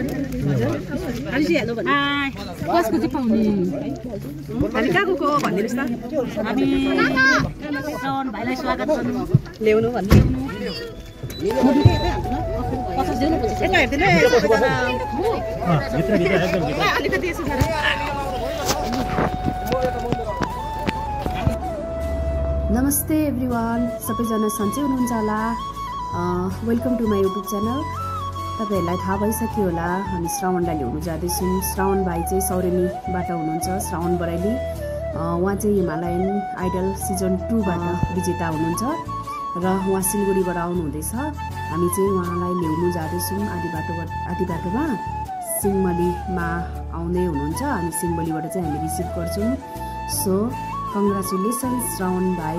कसको चाहिँ पाउने हामी कहाँको हो भनिदिनुस् त हामी श्रवण भाइलाई स्वागत गर्नु ल्याउनु भन्नु यता हेर्दिनु अलिकति यसो नमस्ते एभ्रिवान सबैजना सन्चै हुनुहुन्छ होला welcome to my YouTube channel तपाईहरुलाई थाहा भइसक्यो होला हामी श्रावणलाई ल्याउनु जाँदैछौँ श्रावण भाइ चाहिँ सौरेनीबाट हुनुहुन्छ श्रावण बराइली उहाँ चाहिँ हिमालयन आइडल सिजन 2 बाट विजेता हुनुहुन्छ र उहाँ सिलगढीबाट आउनु हुँदैछ हामी चाहिँ उहाँलाई ल्याउनु जाँदैछौँ आधी बाटोमा सिंहमालीमा आउँदै हुनुहुन्छ हामी सिंहमालीबाट चाहिँ हामी रिसिभ गर्छौँ सो कङ्ग्रेचुलेसन्स श्रावण भाइ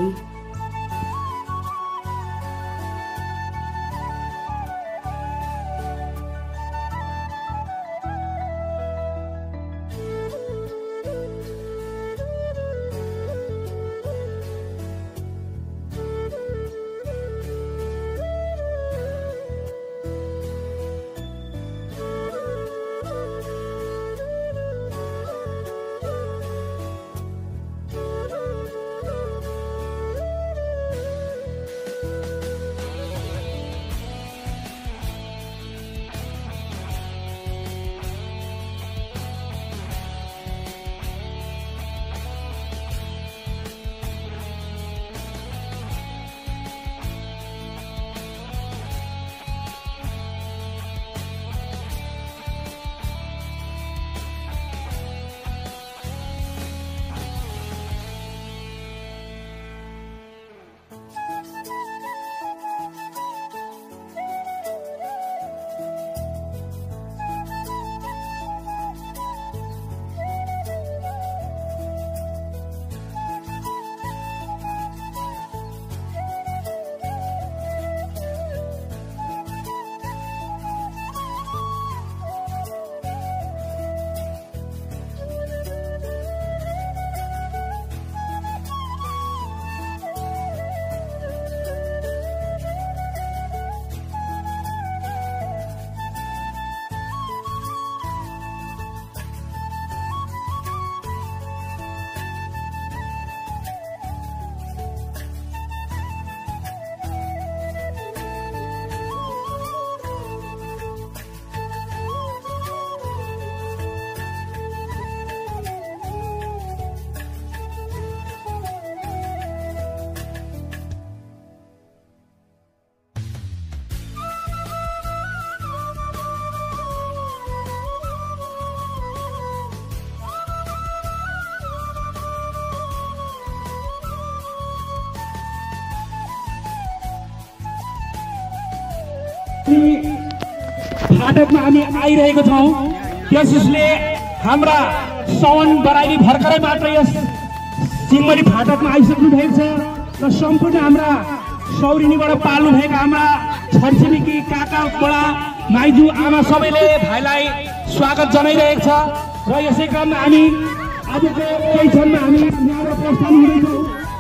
फाटकमा हामी आइरहेको छौँ त्यसले हाम्रा श्रवण बराइली भर्खरै मात्र यस सिंहमाली फाटकमा आइसक्नु भएको छ र सम्पूर्ण हाम्रा सौरिनीबाट पाल्नु भएका हाम्रा छरछिमेकी काका बडा माइजू आमा सबैले भाइलाई स्वागत जनाइरहेको छ र यसै क्रममा हामी अबको केही क्षणमा हामी यहाँबाट प्रस्थान हुँदैछौँ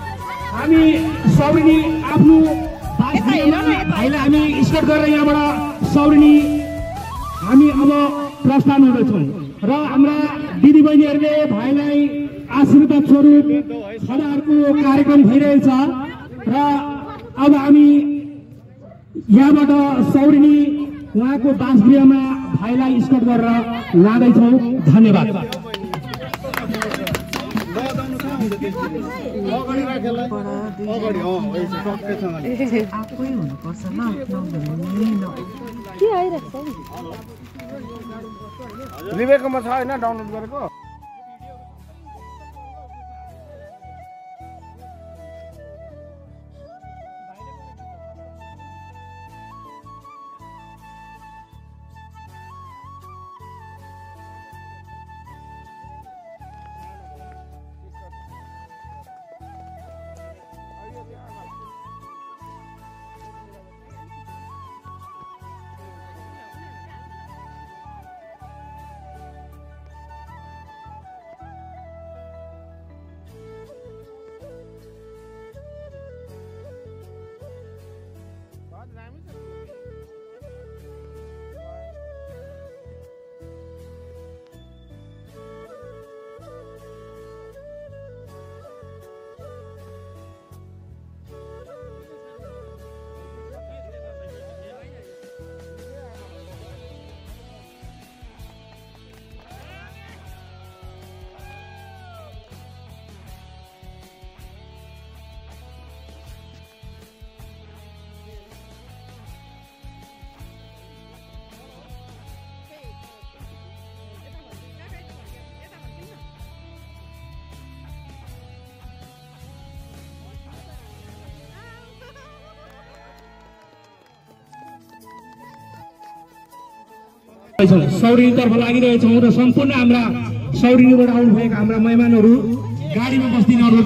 हामी सौरिनी आफ्नो भाइलाई हामी स्टार्ट गरेर यहाँबाट सौरिनी हामी अब प्रस्थान हुँदैछौँ र हाम्रा दिदीबहिनीहरूले भाइलाई आशीर्वाद स्वरूप खडाहरूको कार्यक्रम भइरहेछ र अब हामी यहाँबाट सौरिनी उहाँको वासगृहमा भाइलाई स्टार्ट गरेर लाँदैछौँ धन्यवाद लिभेकोमा छ होइन डाउनलोड गरेको सौरेनीतर्फ लागिरहेछौँ र सम्पूर्ण हाम्रा सौरेनीबाट आउनुभएका हाम्रा मेहमानहरू गाडीमा बस्दिन अनुरोध।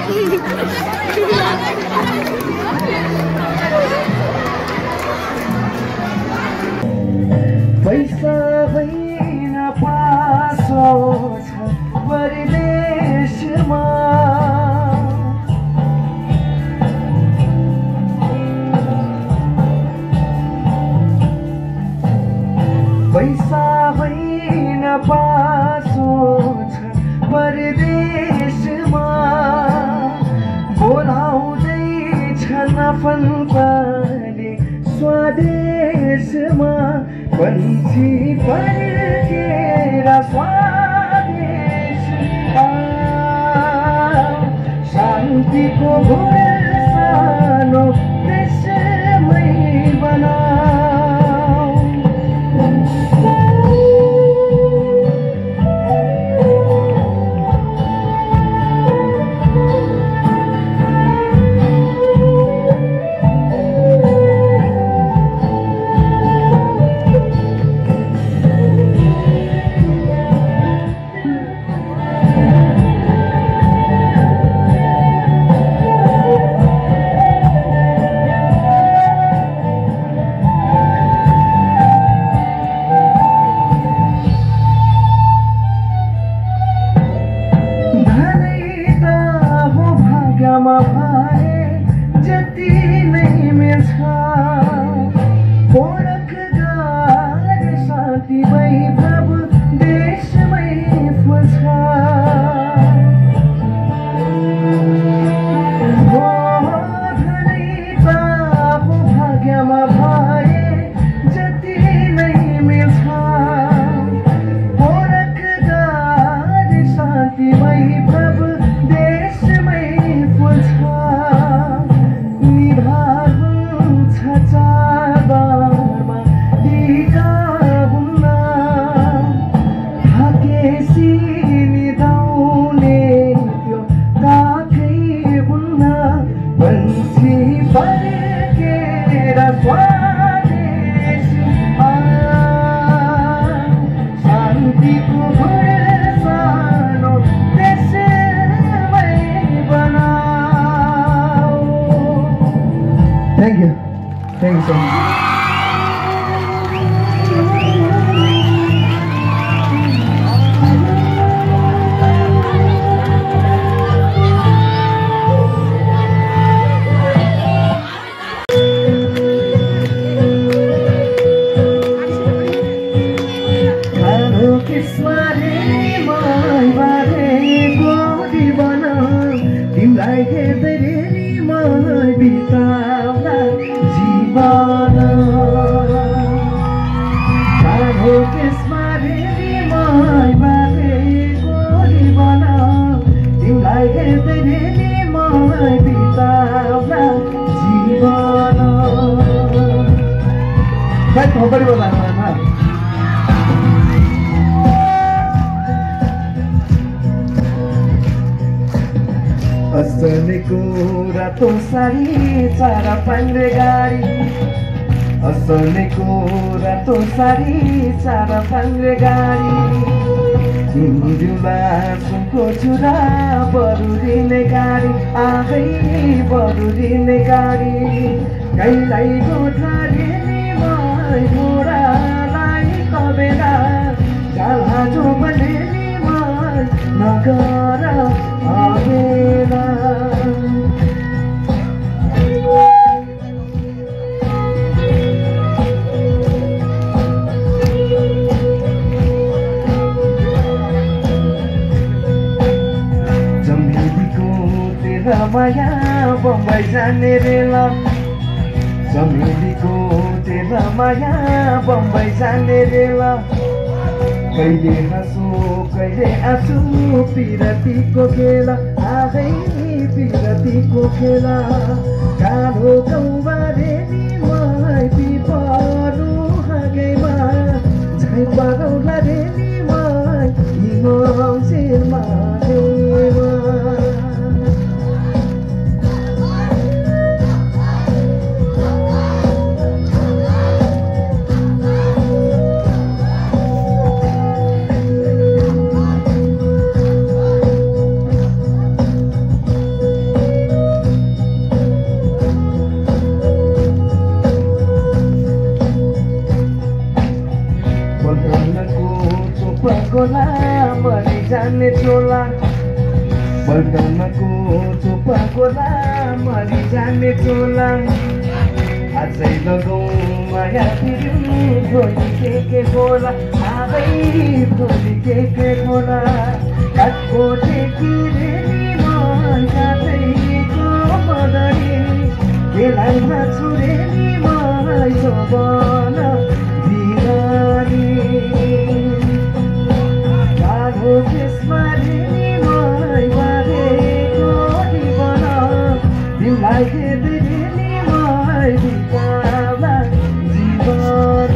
पैसा होइन पासो छ परदेशमा पैसा होइन पासो छ परदेशमा बोलाउँदैछन् आफन्तले स्वदेशमा पंछी फर्केर स्वदेश शान्तिको घोर सानो देशमै बनाऊ Thank you. Thank you so much. असलेको रातो साडी चारा पाङ्रे गाडी असलेको रातो साडी चारा पाङ्रे गाडी तिमीलाई सुनको चुरा बरुदिने गाडी आफै बरुदिने गाडी कहिलाई गोठाले निमाई मोरालाई कबेला जाला जो बने निमाई नगर आवेला माया बम्बई जाने रेला चमेलीको तेरा माया बम्बई जाने रेला कहिले हाँसो कहिले आँसु पिरतीको खेला आगै पिरतीको खेला कालो कौबारे निमाई पिपरु हागैमा झै पारौला रे निमाई हिमाउ शिरमा देवा जाने चोला बर्तनको चोपा गोला मरि जाने चोला अझै लगाउँ माया फिर्नु भोलि के गोला आबै भोलि के गोला काठको ठेकी रेली मन काठैको बदरी केलाई भाछु रेली मलाई सोबन बिगारी कालो त्यसमा रेली मलाई बारेको जीवन तिमीलाई हेर्दै रेली मलाई बिताउला जीवन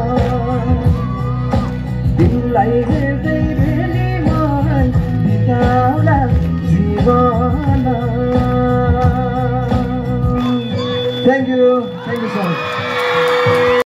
तिमीलाई हेर्दै रेली मलाई बिताउला जीवन Thank you so much.